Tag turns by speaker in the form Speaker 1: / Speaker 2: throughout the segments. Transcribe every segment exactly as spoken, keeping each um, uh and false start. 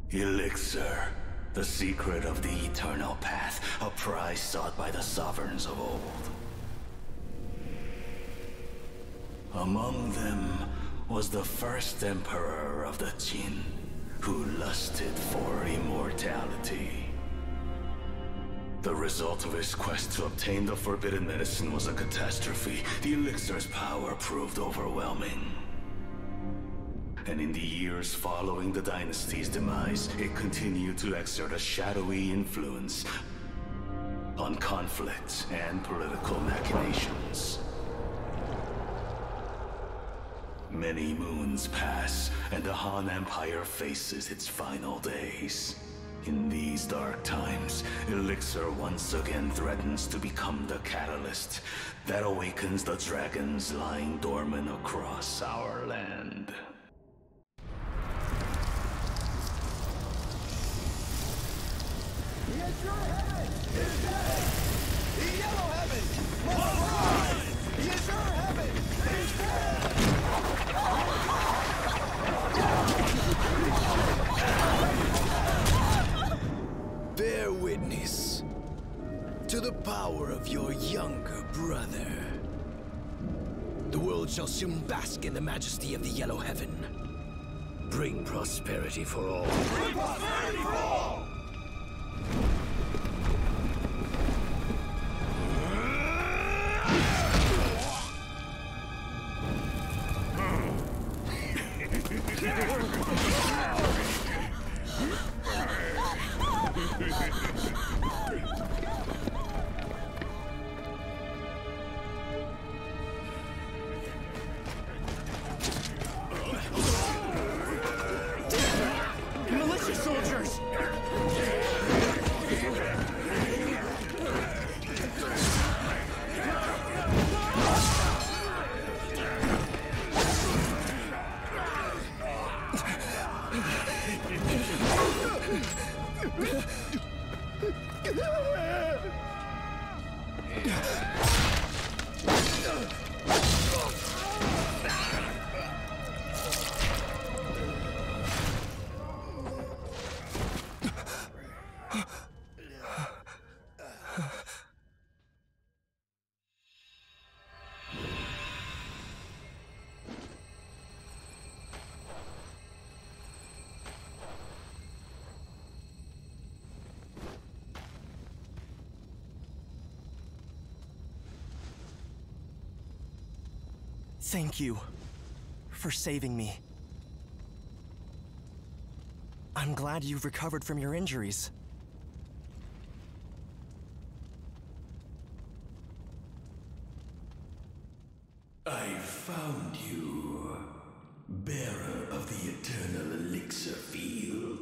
Speaker 1: Elixir, the secret of the eternal path, a prize sought by the sovereigns of old. Among them was the first emperor of the Jin, who lusted for immortality. The result of his quest to obtain the forbidden medicine was a catastrophe. The elixir's power proved overwhelming. And in the years following the dynasty's demise, it continued to exert a shadowy influence on conflict and political machinations. Many moons pass, and the Han Empire faces its final days. In these dark times, Elixir once again threatens to become the catalyst that awakens the dragons lying dormant across our land.
Speaker 2: The Azure Heaven is dead! The Yellow Heaven must rise! The Azure Heaven is dead! Bear witness to the power of your younger brother. The world shall soon bask in the majesty of the Yellow Heaven. Bring prosperity for all. Bring prosperity for all!
Speaker 3: Militia soldiers!
Speaker 4: Thank you for saving me. I'm glad you've recovered from your injuries.
Speaker 1: I found you, bearer of the eternal elixir field.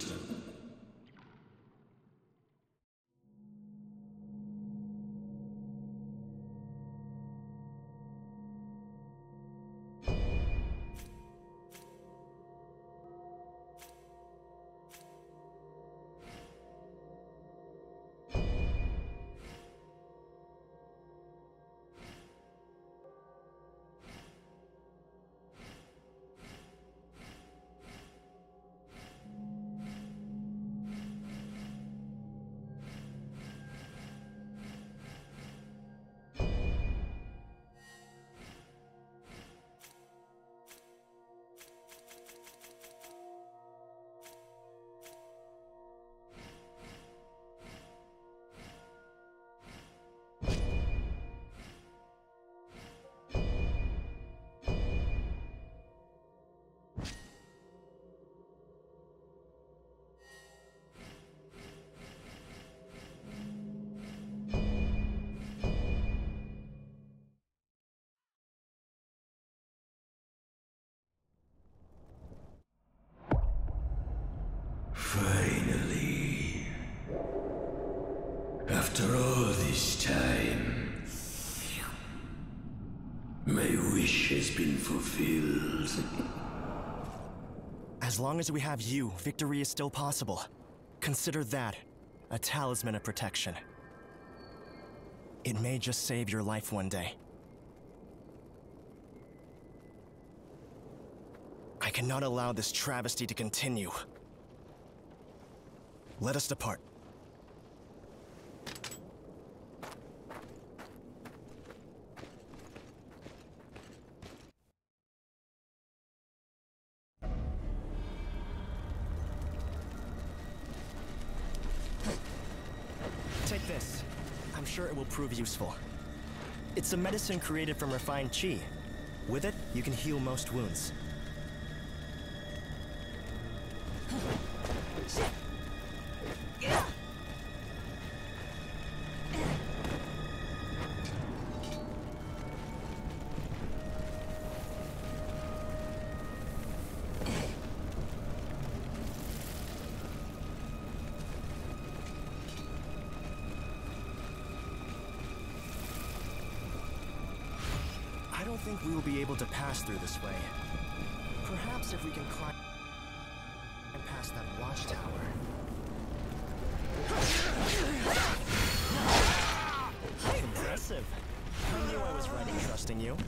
Speaker 1: Finally. After all this time, my wish has been fulfilled.
Speaker 4: As long as we have you, victory is still possible. Consider that a talisman of protection. It may just save your life one day. I cannot allow this travesty to continue. Let us depart. Take this. I'm sure it will prove useful. It's a medicine created from refined qi. With it, you can heal most wounds. I don't think we will be able to pass through this way. Perhaps if we can climb past that watchtower. Impressive. I knew I was right in trusting you.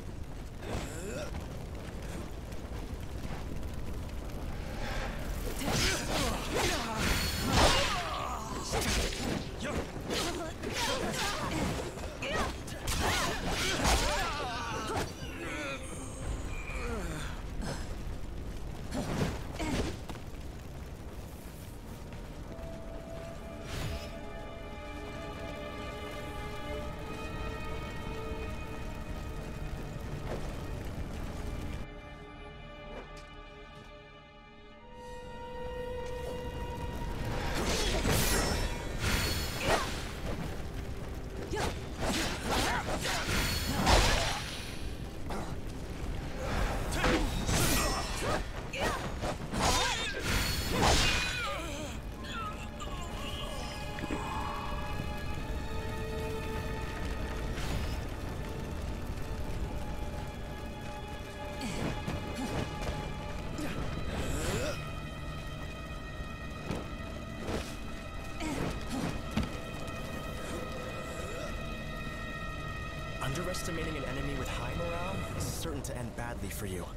Speaker 4: Underestimating an enemy with high morale is certain to end badly for you.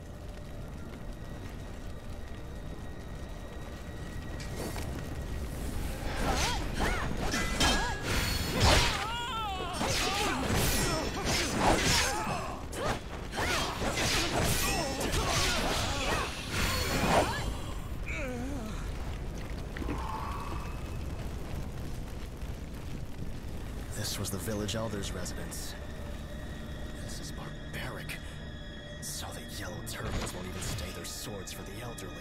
Speaker 4: This was the village elder's residence. This is barbaric. So the yellow turbans won't even stay their swords for the elderly.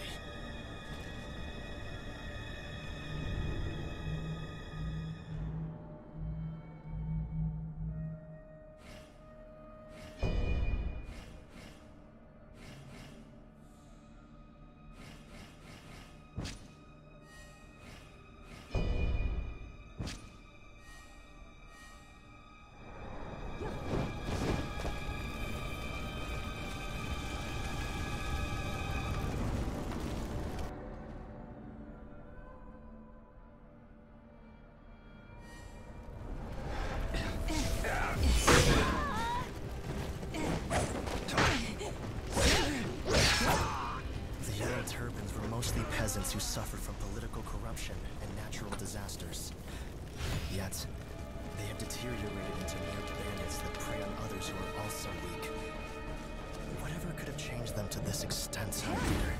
Speaker 4: Mostly peasants who suffered from political corruption and natural disasters. Yet, they have deteriorated into mere bandits that prey on others who are also weak. Whatever could have changed them to this extent, I wonder.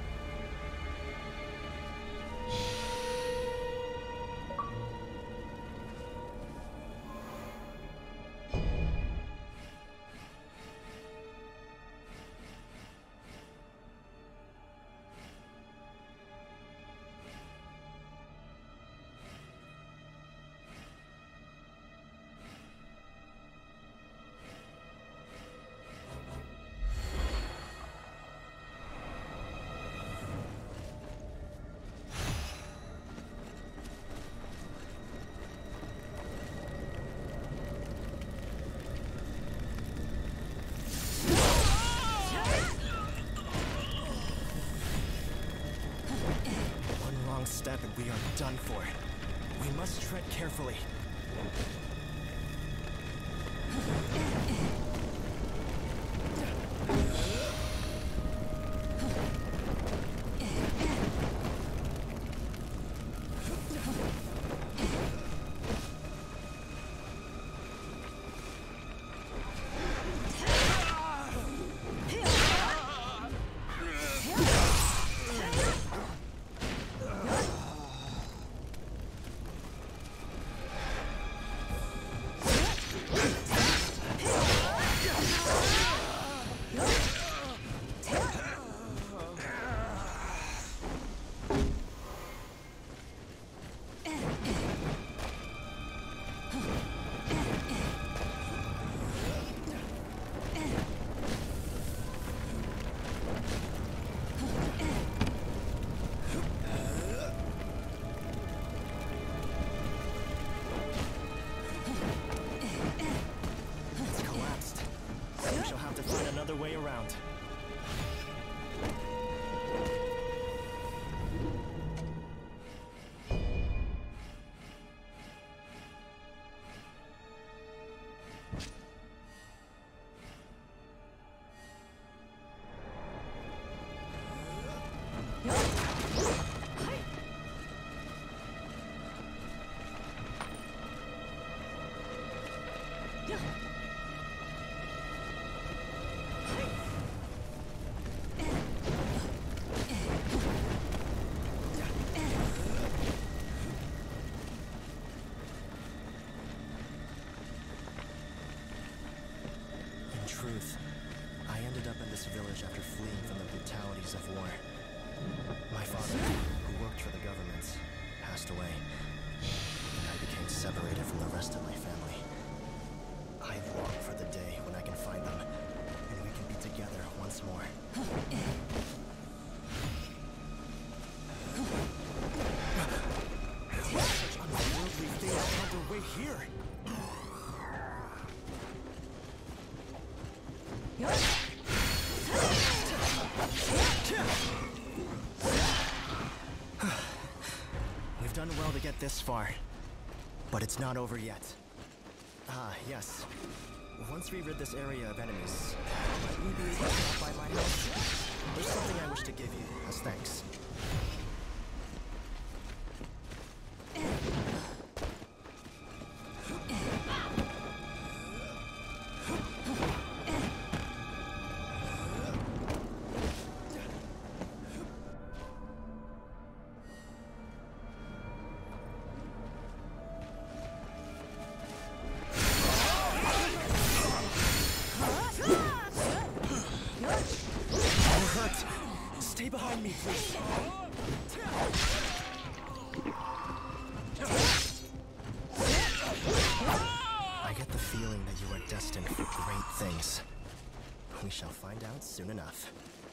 Speaker 4: Step and we are done for. We must tread carefully. realities of war. My father, who worked for the government, passed away, and I became separated from the rest of my family. I long for the day when I can find them, and we can be together once more. Such unworldly things found their way here! We've done well to get this far, but it's not over yet. Ah, yes. Once we rid this area of enemies, might we be able to stop by my house? There's something I wish to give you as thanks. Stay behind me, please. I get the feeling that you are destined for great things. We shall find out soon enough.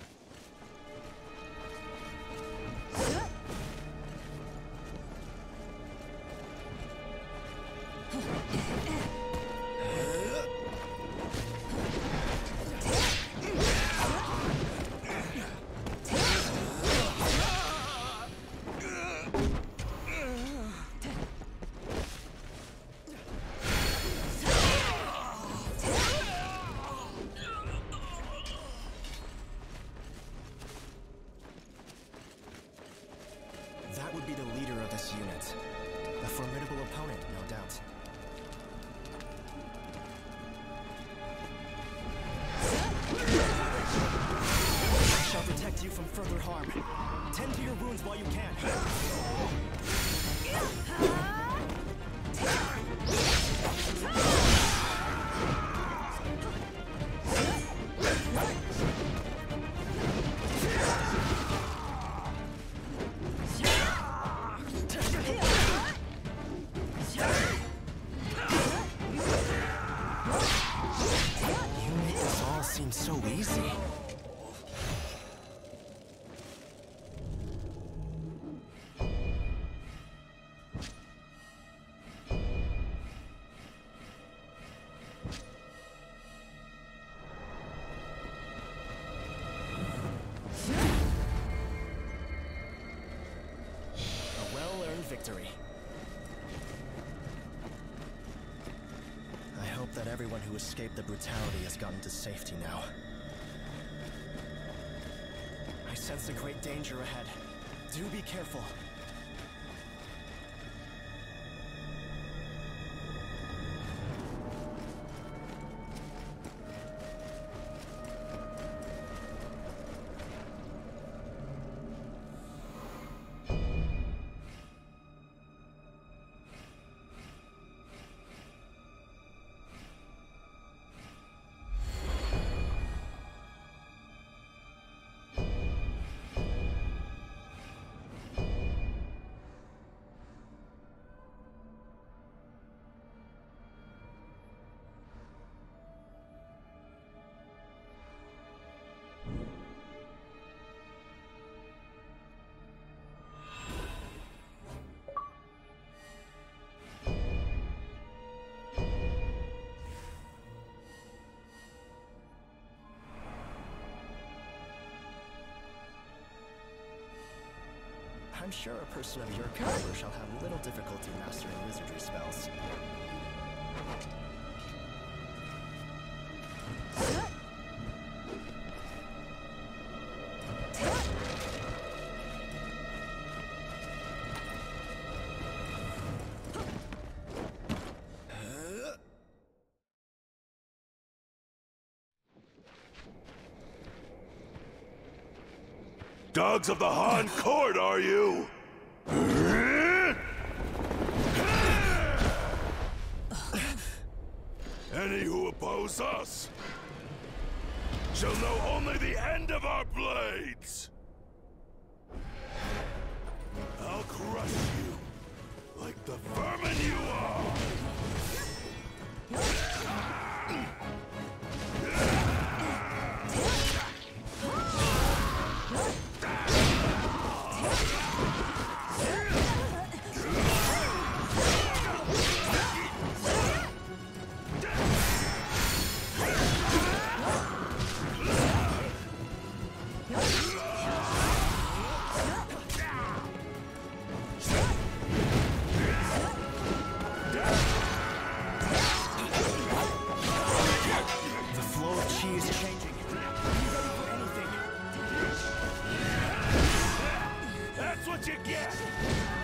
Speaker 4: That would be the leader of this unit. A formidable opponent, no doubt. I shall protect you from further harm. Tend to your wounds while you can. Seems so easy. A well-earned victory. I hope that everyone who escaped the brutality has gotten to safety now. I sense a great danger ahead. Do be careful. I'm sure a person of your caliber shall have little difficulty mastering wizardry spells.
Speaker 3: Dogs of the Han Court, are you? Any who oppose us? shall know only the end of our blades! I'll crush you, like the vermin you are! That's what you get!